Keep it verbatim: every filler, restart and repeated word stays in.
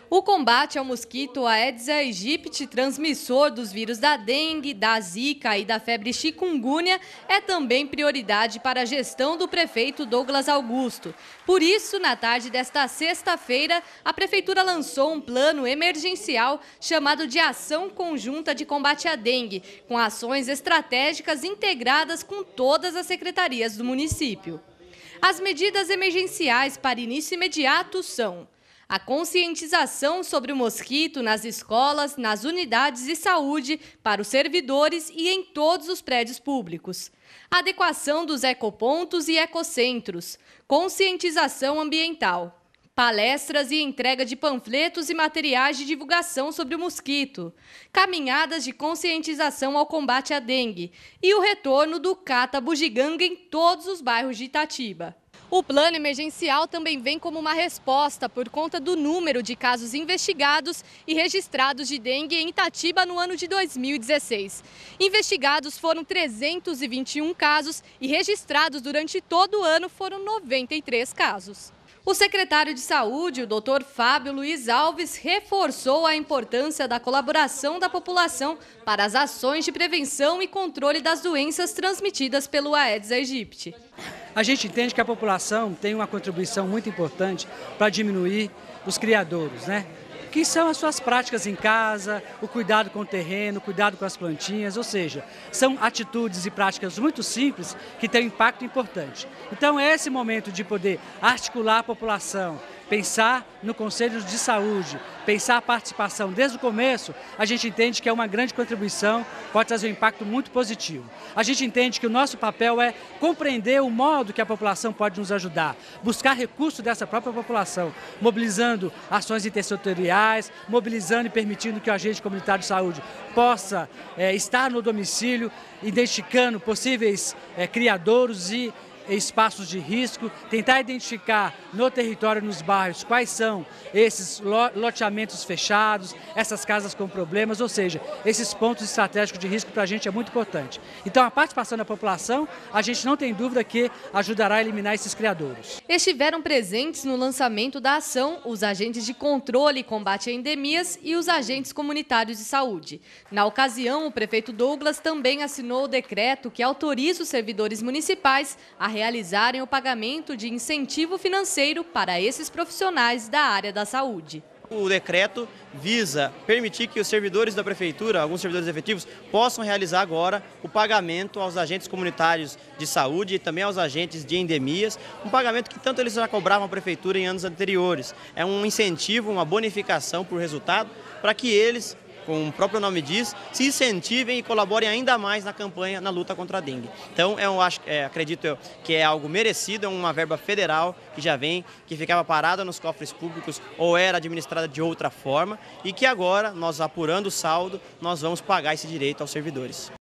O combate ao mosquito Aedes aegypti, transmissor dos vírus da dengue, da zika e da febre chikungunya, é também prioridade para a gestão do prefeito Douglas Augusto. Por isso, na tarde desta sexta-feira, a prefeitura lançou um plano emergencial chamado de Ação Conjunta de Combate à Dengue, com ações estratégicas integradas com todas as secretarias do município. As medidas emergenciais para início imediato são: a conscientização sobre o mosquito nas escolas, nas unidades de saúde, para os servidores e em todos os prédios públicos. A adequação dos ecopontos e ecocentros. Conscientização ambiental. Palestras e entrega de panfletos e materiais de divulgação sobre o mosquito. Caminhadas de conscientização ao combate à dengue. E o retorno do Cata Bugiganga em todos os bairros de Itatiba. O plano emergencial também vem como uma resposta por conta do número de casos investigados e registrados de dengue em Itatiba no ano de dois mil e dezesseis. Investigados foram trezentos e vinte e um casos e registrados durante todo o ano foram noventa e três casos. O secretário de Saúde, o doutor Fábio Luiz Alves, reforçou a importância da colaboração da população para as ações de prevenção e controle das doenças transmitidas pelo Aedes aegypti. A gente entende que a população tem uma contribuição muito importante para diminuir os criadouros, né? Que são as suas práticas em casa, o cuidado com o terreno, o cuidado com as plantinhas, ou seja, são atitudes e práticas muito simples que têm um impacto importante. Então é esse momento de poder articular a população, pensar no Conselho de Saúde, pensar a participação desde o começo, a gente entende que é uma grande contribuição, pode trazer um impacto muito positivo. A gente entende que o nosso papel é compreender o modo que a população pode nos ajudar, buscar recursos dessa própria população, mobilizando ações intersetoriais, mobilizando e permitindo que o agente comunitário de saúde possa é, estar no domicílio, identificando possíveis é, criadouros e espaços de risco, tentar identificar no território, nos bairros, quais são esses loteamentos fechados, essas casas com problemas, ou seja, esses pontos estratégicos de risco para a gente é muito importante. Então a participação da população, a gente não tem dúvida que ajudará a eliminar esses criadouros. Estiveram presentes no lançamento da ação os agentes de controle e combate a endemias e os agentes comunitários de saúde. Na ocasião, o prefeito Douglas também assinou o decreto que autoriza os servidores municipais a realizarem o pagamento de incentivo financeiro para esses profissionais da área da saúde. O decreto visa permitir que os servidores da prefeitura, alguns servidores efetivos, possam realizar agora o pagamento aos agentes comunitários de saúde e também aos agentes de endemias, um pagamento que tanto eles já cobravam à prefeitura em anos anteriores. É um incentivo, uma bonificação por resultado para que eles, como o próprio nome diz, se incentivem e colaborem ainda mais na campanha, na luta contra a dengue. Então, eu acho, é, acredito eu, que é algo merecido, é uma verba federal que já vem, que ficava parada nos cofres públicos ou era administrada de outra forma e que agora, nós apurando o saldo, nós vamos pagar esse direito aos servidores.